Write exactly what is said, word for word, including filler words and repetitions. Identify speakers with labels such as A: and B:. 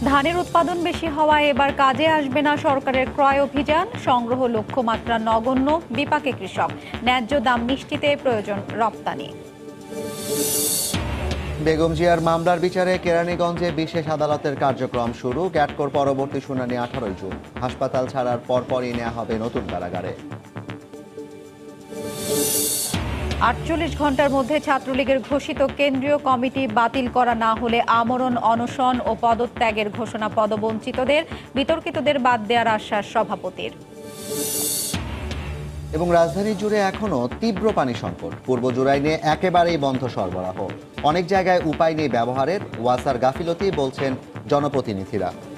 A: ধানের উৎপাদন বেশি হওয়ায় এবার কাজে আসবে না সরকারের ক্রয় অভিযান, সংগ্রহ লক্ষ্যমাত্রা নগণ্য, বিপাকে কৃষক। ন্যায্য দাম নিশ্চিতে প্রয়োজন রপ্তানি।
B: বেগম জিয়ার মামলার বিচারে কেরানীগঞ্জে বিশেষ আদালতের কার্যক্রম শুরু। গ্যাটকোর পরবর্তী শুনানি আঠারোই জুন। হাসপাতাল ছাড়ার পরপরই নেওয়া হবে নতুন কারাগারে।
A: আটচল্লিশ ঘন্টার মধ্যে ছাত্রলীগের ঘোষিত কেন্দ্রীয় কমিটি বাতিল করা না হলে আমরণ অনশন ও পদত্যাগের ঘোষণা পদবঞ্চিতদের, বিতর্কিতদের বাদ দেওয়ার আশ্বাস সভাপতির।
B: এবং রাজধানী জুড়ে এখনো তীব্র পানি সংকট। পূর্ব জুরাইনে একেবারেই বন্ধ সরবরাহ। অনেক জায়গায় উপায় নেই ব্যবহারের, ওয়াসার গাফিলতি বলছেন জনপ্রতিনিধিরা।